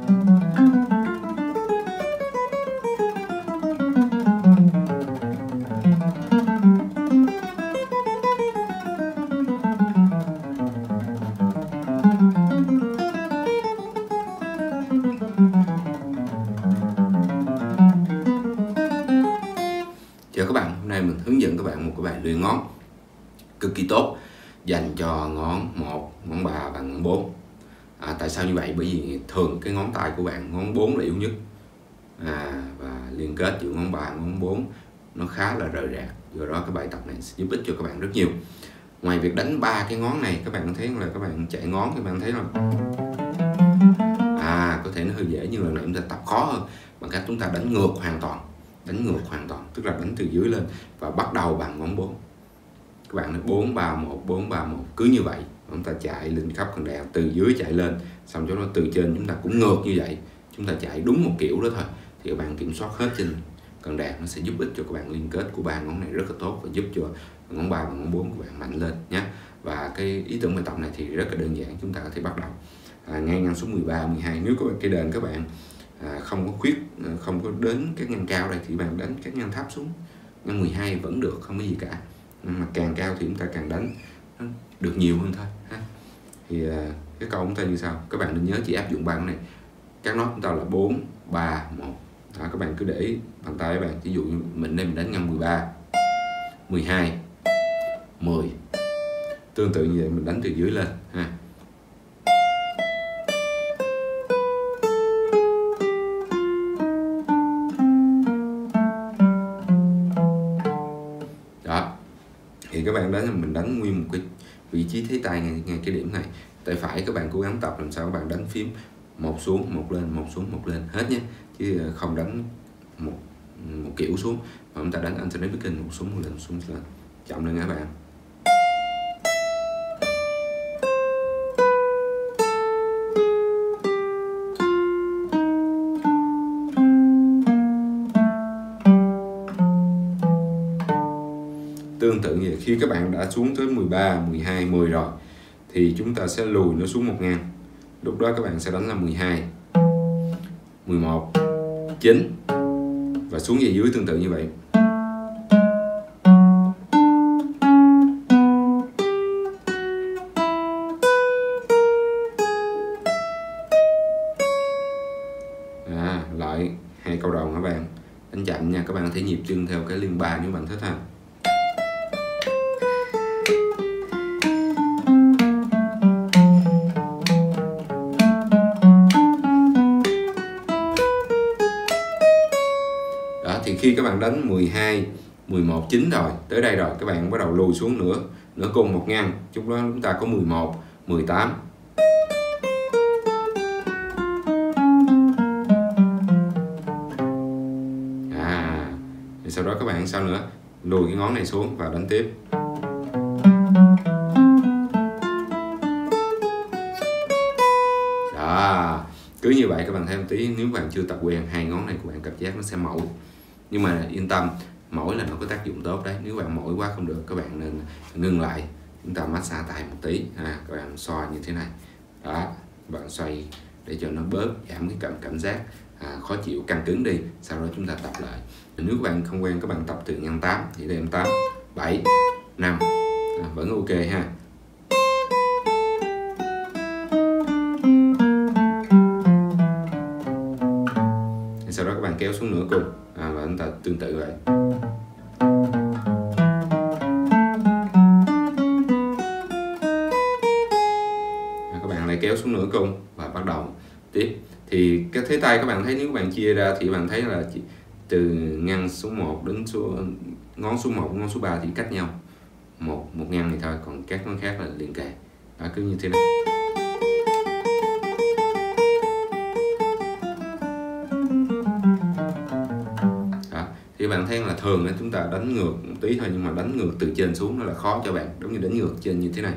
Chào các bạn, hôm nay mình hướng dẫn các bạn một cái bài luyện ngón cực kỳ tốt dành cho ngón 1, ngón 3 và ngón 4. Tại sao như vậy? Bởi vì thường cái ngón tay của bạn, ngón 4 là yếu nhất, và liên kết giữa ngón 3 và ngón 4 nó khá là rời rạc. Do đó cái bài tập này sẽ giúp ích cho các bạn rất nhiều. Ngoài việc đánh 3 cái ngón này, các bạn thấy là các bạn chạy ngón, các bạn thấy là có thể nó hơi dễ, nhưng lần này chúng ta tập khó hơn bằng cách chúng ta đánh ngược hoàn toàn, tức là đánh từ dưới lên và bắt đầu bằng ngón 4. Các bạn nói 4 3 1 4 3 1, cứ như vậy chúng ta chạy lên khắp cần đàn, từ dưới chạy lên, xong cho nó từ trên chúng ta cũng ngược như vậy, chúng ta chạy đúng một kiểu đó thôi, thì các bạn kiểm soát hết trên cần đàn, nó sẽ giúp ích cho các bạn liên kết của 3 ngón này rất là tốt và giúp cho ngón 3 và ngón 4 của bạn mạnh lên nhé. Và cái ý tưởng bài tập này thì rất là đơn giản, chúng ta có thể bắt đầu ngay ngăn số 13, 12. Nếu có cái đền các bạn không có khuyết, không có đến các ngăn cao đây thì bạn đánh các ngăn thấp xuống, ngăn 12 vẫn được, không có gì cả. Mà càng cao thì chúng ta càng đánh được nhiều hơn thôi ha. Thì cái câu chúng ta như sau, các bạn nên nhớ chỉ áp dụng 3 cái này, các nốt chúng ta là 4 3 1. Các bạn cứ để bàn tay các bạn, ví dụ như mình đây mình đánh ngăn 13, 12, 10, tương tự như vậy mình đánh từ dưới lên ha. Thì các bạn đánh, mình đánh nguyên một cái vị trí thế tay ngay cái điểm này. Tay phải các bạn cố gắng tập làm sao các bạn đánh phím một xuống một lên, một xuống một lên hết nhé, chứ không đánh một kiểu xuống, mà chúng ta đánh alternate picking, một xuống một lên, xuống một lên, chậm lên các bạn. Tương tự như khi các bạn đã xuống tới 13, 12, 10 rồi thì chúng ta sẽ lùi nó xuống một ngăn. Lúc đó các bạn sẽ đánh là 12, 11, 9 và xuống về dưới tương tự như vậy. Lại 2 câu đầu các bạn đánh chậm nha, các bạn có thể nhịp chân theo cái liên ba nếu bạn thích ha. Thì khi các bạn đánh 12, 11, 9 rồi, tới đây rồi, các bạn bắt đầu lùi xuống nửa cung một ngăn. Lúc đó chúng ta có 11, 18. Thì sau đó các bạn sao nữa? Lùi cái ngón này xuống và đánh tiếp. Đó, cứ như vậy các bạn thấy một tí, nếu bạn chưa tập quen hai ngón này của bạn cảm giác nó sẽ mỏi. Nhưng mà yên tâm, mỏi là nó có tác dụng tốt đấy. Nếu bạn mỏi quá không được, các bạn nên ngừng lại, chúng ta massage tay một tí, các bạn xoa như thế này. Đó, các bạn xoay để cho nó bớt giảm cái cảm giác khó chịu, căng cứng đi. Sau đó chúng ta tập lại. Nếu các bạn không quen, các bạn tập từ ngăn 8 thì đây 8, 7, 5 vẫn ok ha. Sau đó các bạn kéo xuống nửa cung và chúng ta tương tự vậy. Các bạn lại kéo xuống nửa cung và bắt đầu tiếp. Thì cái thế tay các bạn thấy, nếu các bạn chia ra thì bạn thấy là từ ngăn số 1 đến ngón số 1, ngón số 3 thì cách nhau một ngăn này thôi, còn các ngón khác là liền kề. Đó, cứ như thế này. Thì bạn thấy là thường là chúng ta đánh ngược một tí thôi, nhưng mà đánh ngược từ trên xuống nó là khó cho bạn, giống như đánh ngược trên như thế này.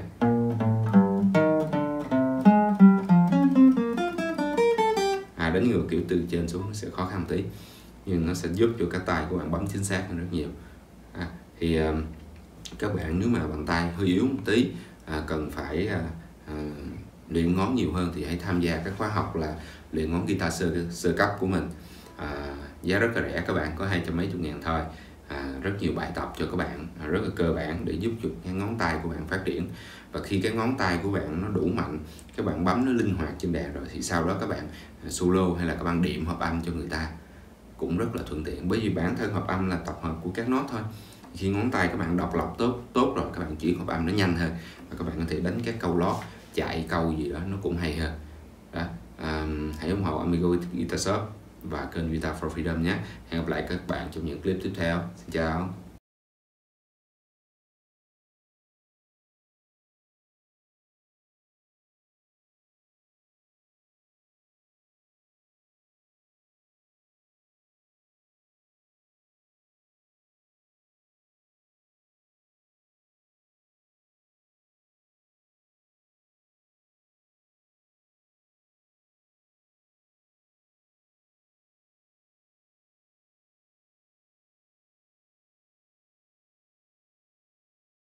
Đánh ngược kiểu từ trên xuống nó sẽ khó khăn tí, nhưng nó sẽ giúp cho cái tay của bạn bấm chính xác hơn rất nhiều. Thì các bạn nếu mà bàn tay hơi yếu một tí, cần phải luyện ngón nhiều hơn thì hãy tham gia các khóa học là luyện ngón guitar sơ cấp của mình. Giá rất là rẻ các bạn, có 200 mấy chục ngàn thôi. Rất nhiều bài tập cho các bạn, rất là cơ bản để giúp cho cái ngón tay của bạn phát triển. Và khi cái ngón tay của bạn nó đủ mạnh, các bạn bấm nó linh hoạt trên đàn rồi thì sau đó các bạn solo hay là các bạn điểm hợp âm cho người ta cũng rất là thuận tiện, bởi vì bản thân hợp âm là tập hợp của các nốt thôi. Khi ngón tay các bạn độc lập tốt rồi, các bạn chuyển hợp âm nó nhanh hơn và các bạn có thể đánh các câu lót, chạy câu gì đó nó cũng hay hơn đó. Hãy ủng hộ Amigo Guitar Shop và kênh Guitar for Freedom nhé. Hẹn gặp lại các bạn trong những clip tiếp theo. Xin chào.